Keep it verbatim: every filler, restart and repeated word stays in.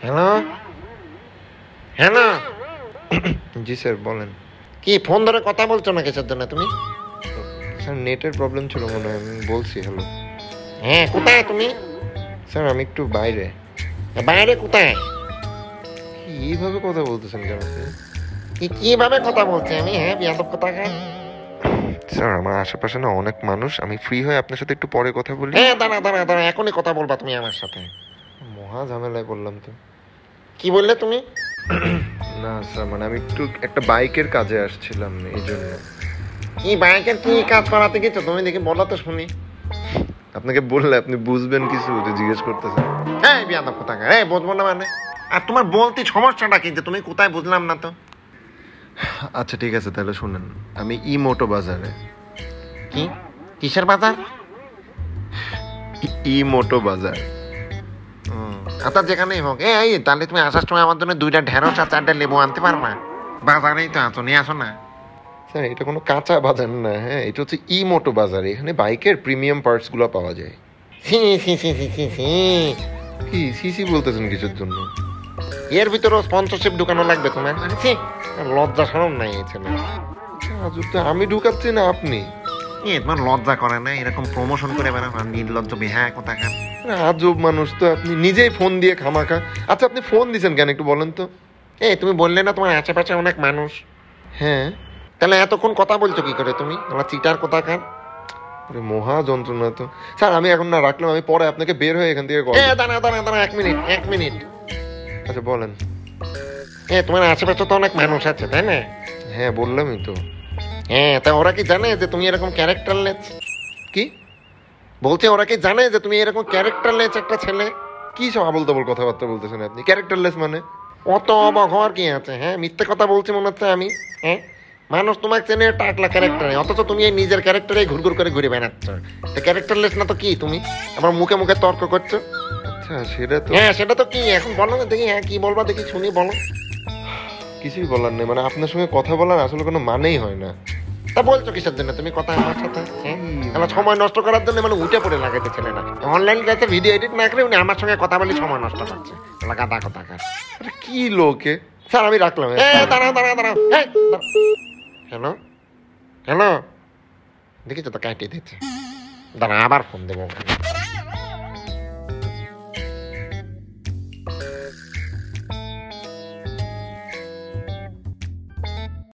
Hello hello জি sir বলেন। কি phone ধরে কথা বলছো না কিসের জন্য তুমি? স্যার নেটের প্রবলেম ছিল মনে হয়, আমি বলছি হ্যালো। হ্যাঁ কোথায় তুমি? স্যার আমি একটু বাইরে। বাইরে কোথায়? কি এইভাবে কথা বলতেছেন কেন আপনি? কি কিভাবে কথা বলছি আমি? হ্যাঁ বিয়াদব কোথাকার। স্যার আমার আশেপাশে না অনেক মানুষ, আমি ফ্রি হয়ে আপনার সাথে একটু পরে কথা বলি। হ্যাঁ দাঁড়া দাঁড়া দাঁড়া, এখনই কথা বলবা তুমি আমার সাথে? মহা ঝামেলায় বললাম তো। কি বললে তুমি? না স্যার মানে আমি একটু একটা বাইকের কাজে আসছিলাম এই জন্য। কি বাইকের কি কাজ করাতে গেছো তুমি? দেখি বলো তো শুনি। আপনাকে বললে আপনি বুঝবেন কিছু, যে জিজ্ঞেস করতেছেন। হ্যাঁ বিয়াদব কোথাকার, হ্যাঁ বুঝবো না মানে? আর তোমার বলতে সমস্যাটা কি যে তুমি কোথায় বুঝলাম না তো? আচ্ছা ঠিক আছে তাহলে শুনেন, আমি ই মোটো বাজারে। কি কিসের বাজার? ই মোটো বাজার। আচ্ছা যেখানেই হোক, এই তাহলে তুমি আসার সময় আমার জন্য দুইটা ঢেঁড়স আর চারটা লেবু আনতে পারবা? বাজারেই তো আছো, নিয়ে আসো না। স্যার এটা কোনো কাঁচা বাজার না, হ্যাঁ এটা হচ্ছে ই মোটো বাজার, এখানে বাইকের প্রিমিয়াম পার্টস গুলো পাওয়া যায়। C C C C C C কি সিসি বলতেছেন কিসের জন্য? এর ভিতরে স্পন্সরশিপ ঢুকানো লাগবে তোমার? ছি, লজ্জা শরম নাই এই ছেলে। আজব তো, আমি ঢুকাচ্ছি না আপনি? এ তোমার লজ্জা করে না এরকম প্রমোশন করে বেড়ানো? নির্লজ্জ বেহা কোথাকার। আজব মানুষ তো আপনি, নিজেই ফোন দিয়ে খামাখা। আচ্ছা আপনি ফোন দিয়েছেন কেন একটু বলেন তো? এ তুমি বললে না তোমার আশেপাশে অনেক মানুষ? হ্যাঁ তাহলে এতক্ষণ কথা বলছো কি করে তুমি? আমার চিটার কোথাকার। মহা যন্ত্রণা তো। স্যার আমি এখন না রাখলাম, আমি পরে আপনাকে বের হয়ে এখান থেকে কল। হ্যাঁ দাঁড়া দাঁড়া দাঁড়া, এক মিনিট এক মিনিট। আচ্ছা বলেন। হ্যাঁ তোমার আশেপাশে তো অনেক মানুষ আছে তাই না? হ্যাঁ বললামই তো। হ্যাঁ তা ওরা কি জানে যে তুমি এরকম ক্যারেক্টারলেস? কি বলছে ওরা কি জানে যে তুমি এরকম ক্যারেক্টারলেস একটা ছেলে? কি সব আবল তাবল কথাবার্তা বলতেছেন আপনি? ক্যারেক্টারলেস মানে? অত অবাক হওয়ার কি আছে? হ্যাঁ মিথ্যে কথা বলছি মনে হচ্ছে আমি? হ্যাঁ মানুষ তোমাকে চেনে টাকলা ক্যারেক্টারে, অথচ তুমি এই নিজের ক্যারেক্টারে ঘুরঘুর করে ঘুরে বেড়াচ্ছ। ক্যারেক্টারলেস না তো কি তুমি? আমার মুখে মুখে তর্ক করছো। আচ্ছা সেটা তো, হ্যাঁ সেটা তো কি এখন বলো না দেখি। হ্যাঁ কি বলবা দেখি শুনি, বলো। কিছুই বলার নেই, মানে আপনার সঙ্গে কথা বলার আসলে কোনো মানেই হয় না। তা বলছো কিসের জন্য তুমি কথা আমার সাথে? হ্যাঁ সময় নষ্ট করার জন্য মানে উঠে পড়ে লাগাইতে ছেলে না। অনলাইন ক্লাসে ভিডিও এডিট না করে উনি আমার সঙ্গে কথা বলে সময় নষ্ট করছে। গাদা কথাকার। কি লোকে। স্যার আমি রাখলাম। দাঁড়াও দাঁড়াও দাঁড়াও। হ্যালো হ্যালো, দেখিছো তো কাটিয়ে দিচ্ছে। দাঁড়া আবার ফোন দেবো।